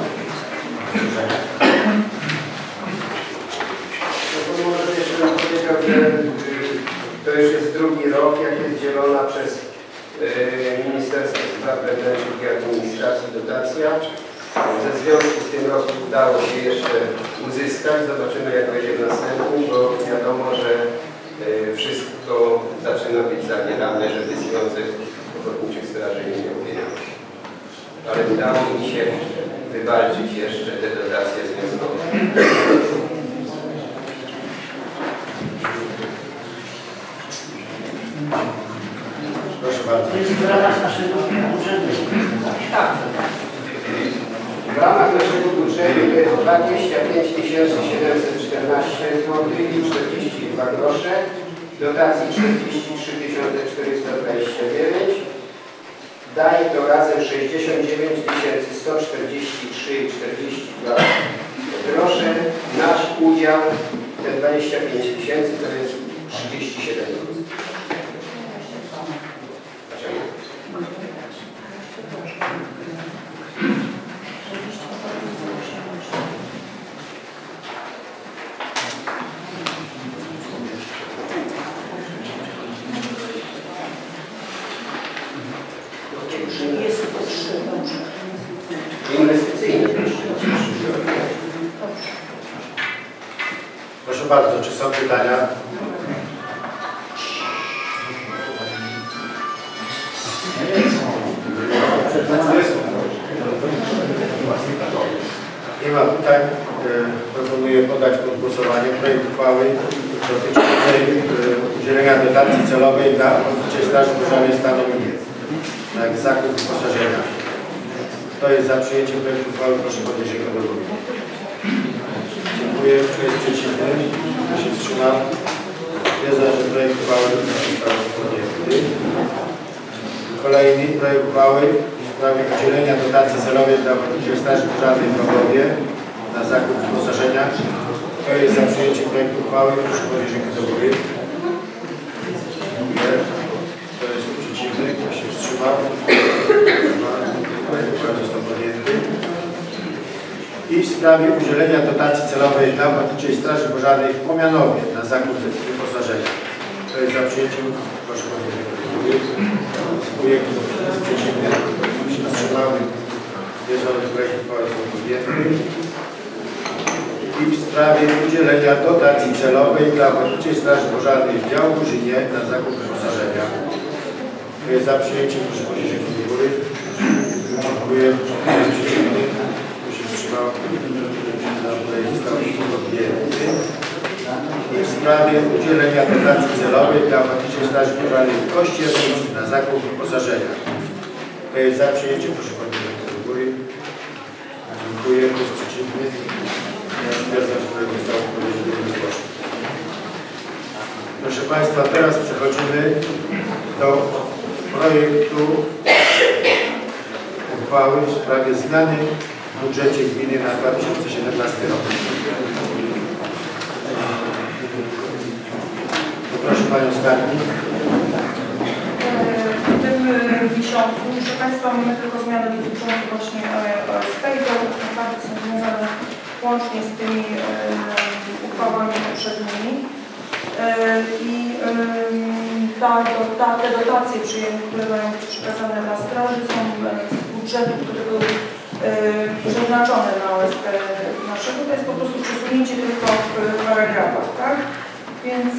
Może jeszcze bym powiedział, że to już jest drugi rok, jak jest dzielona przez Ministerstwo Spraw Wewnętrznych i Administracji dotacja. Ze związku z tym roku udało się jeszcze uzyskać. Zobaczymy, jak będzie w następnym, bo wiadomo, że wszystko zaczyna być zabierane, żeby Związek Ochotniczych Straży nie miał pieniędzy. Ale udało mi się wywalczyć jeszcze te dotacje związkowe. Proszę bardzo. To jest w ramach naszego budżetu. Tak. W ramach naszego budżetu to jest 25 714 zł i 42 grosze. Dotacji 43 429. Daje to razem 69 143 i 42 grosze. Nasz udział, te 25 tysięcy, to jest 37 zł. Inwestycyjny. Proszę bardzo, czy są pytania? Nie ma pytań. Proponuję podać pod głosowanie projekt uchwały dotyczącej udzielenia dotacji celowej dla Ochotniczej Straży Pożarnej stanu na zakup wyposażenia. Kto jest za przyjęciem projektu uchwały, proszę podnieść rękę do góry. Dziękuję. Kto jest przeciwny? Kto się wstrzymał? Stwierdzam, że projekt uchwały został podjęty. Kolejny projekt uchwały w sprawie udzielenia dotacji celowej dla Ochotniczej Straży Pożarnej w Rogowie na zakup wyposażenia. Kto jest za przyjęciem projektu uchwały, proszę podnieść rękę do góry. Dziękuję. Kto jest przeciwny? Kto się wstrzymał? Projekt uchwały został podjęty. I w sprawie udzielenia dotacji celowej dla Ochotniczej Straży Pożarnej w Pomianowie na zakup wyposażenia. Kto jest za przyjęciem? Proszę podnieść rękę do góry. Dziękuję. Kto jest przeciwny? Kto się wstrzymał? Bieżący projekt uchwały został podjęty. I w sprawie udzielenia dotacji celowej dla Ochotniczej Straży Pożarnej w Białogórzynie na zakup wyposażenia. Kto jest za przyjęciem? Proszę podnieść rękę do góry. Dziękuję. Kto jest przeciwny? Kto się wstrzymał? Projekt został podjęty. I w sprawie udzielenia dotacji celowej dla Ochotniczej Straży Pożarnej w Kościernicy na zakup wyposażenia. Kto jest za przyjęciem? Proszę podnieść rękę do góry. Dziękuję. Kto jest przeciwny? Ja stwierdzam, że projekt został odpowiednio wygłoszony. Proszę Państwa, teraz przechodzimy do projektu uchwały w sprawie zmiany w budżecie gminy na 2017 rok. Proszę Panią Skarbnik. W tym miesiącu, proszę Państwa, mamy tylko zmiany dotyczące właśnie OSP i to naprawdę są związane łącznie z tymi uchwałami poprzednimi. I te dotacje przyjęte, które mają być przekazane dla straży, są z budżetu, który był przeznaczony na OSP naszego. To jest po prostu przesunięcie tylko w paragrafach, tak? Więc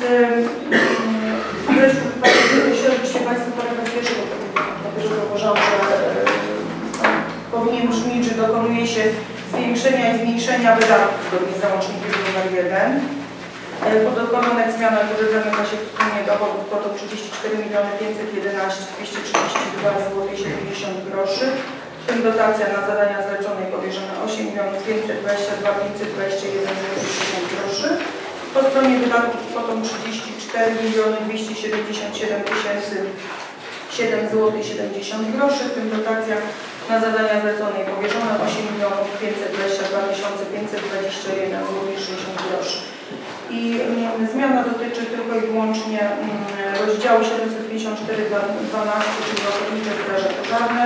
żebyście Państwo paragraf pierwszy, dlatego zauważam, że powinien brzmieć, że dokonuje się zwiększenia i zmniejszenia wydatków zgodnie z załącznikiem nr 1. Podokonanych zmianach budżet zamyka się w sumie dochodów kwotą 34 511 232 zł 70 groszy, w tym dotacja na zadania zlecone i powierzone 8 522 521 zł 60 groszy. Po stronie wydatków kwotą 34 277 007 zł 70 groszy, w tym dotacja na zadania zlecone i powierzone 8 522 521 zł 60 groszy. I zmiana dotyczy tylko i wyłącznie rozdziału 754.12, czyli Ochotnicze Straże Pożarne.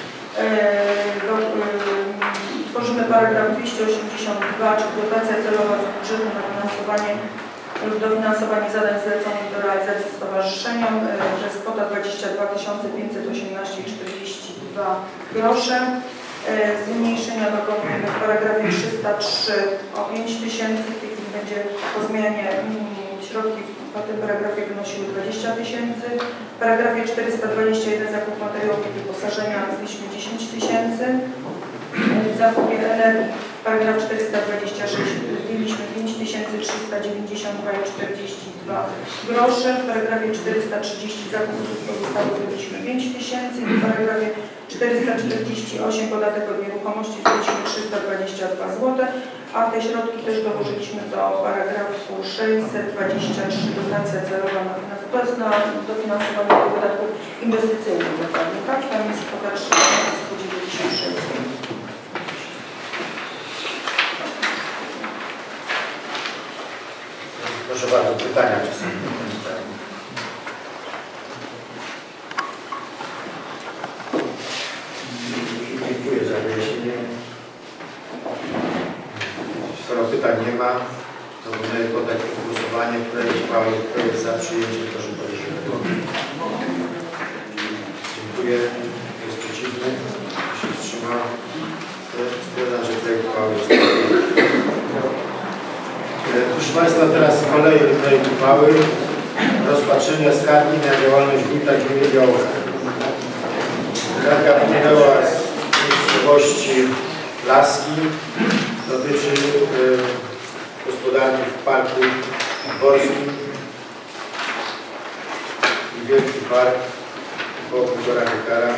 Tworzymy paragraf 282, czyli dotacja celowa z budżetu na finansowanie lub dofinansowanie zadań zleconych do realizacji stowarzyszeniom. To jest kwota 22 518,42 grosze. Zmniejszenia dokonujemy w paragrafie 303 o 5 000, w tej chwili będzie po zmianie środki w tym paragrafie wynosiły 20 000. W paragrafie 421 zakup materiałów i wyposażenia zliśmy 10 000. W zakupie energii paragraf 426 zdjęliśmy 5 392,42 grosze. W paragrafie 430 zakup usług pozostałych zdjęliśmy 5 000. W paragrafie 448 podatek od nieruchomości zdjęliśmy 322 zł, a te środki też dołożyliśmy do paragrafu 623 dotacja celowa na to jest na dofinansowanie tego podatku inwestycyjnego, dokładnie, tak? Tam jest kwota 3196 zł. Proszę bardzo, pytania czy są? Dziękuję za wyjaśnienie. Skoro pytań nie ma, to będę poddać pod głosowanie projekt uchwały. Kto jest za przyjęciem, proszę podnieść rękę. Dziękuję. Kto jest przeciwny? Kto się wstrzymał? Stwierdzam, że projekt uchwały jest Proszę Państwa, teraz kolejny projekt uchwały. Rozpatrzenie skargi na działalność wójta gminy Białowież. Skarga wpłynęła z miejscowości Laski. Dotyczy gospodarki w Parku Dworskim i Wielki Park wokół 1,5 hektara.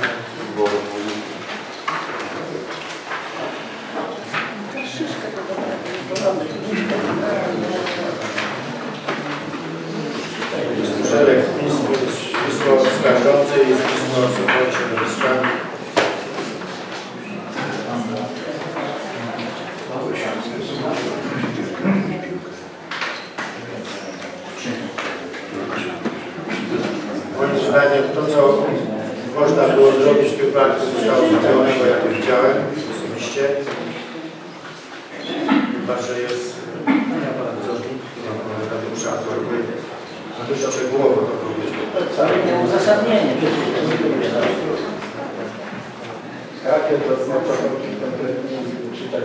Jest szereg pismo oskarżące, jest pismo o środowiskami. Moim zdaniem to, co można było zrobić w tym parku, zostało zrobionego, jak to widziałem osobiście. Chyba, że jest dość szczegółowo to powiedzieć. Całe uzasadnienie. Jakie to znaczone konkretnie czytać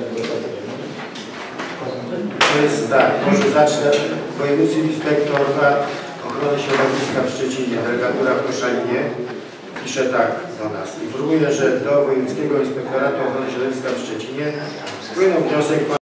To jest tak, może zacznę. Wojewódzki inspektor ochrony środowiska w Szczecinie, delegatura w Koszalinie, pisze tak do nas. Informuję, że do Wojewódzkiego Inspektoratu Ochrony Środowiska w Szczecinie wpłynął wniosek